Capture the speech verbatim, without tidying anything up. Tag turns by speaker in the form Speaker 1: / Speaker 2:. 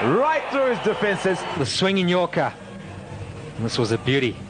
Speaker 1: right through his defences.
Speaker 2: The swinging Yorker. And this was a beauty.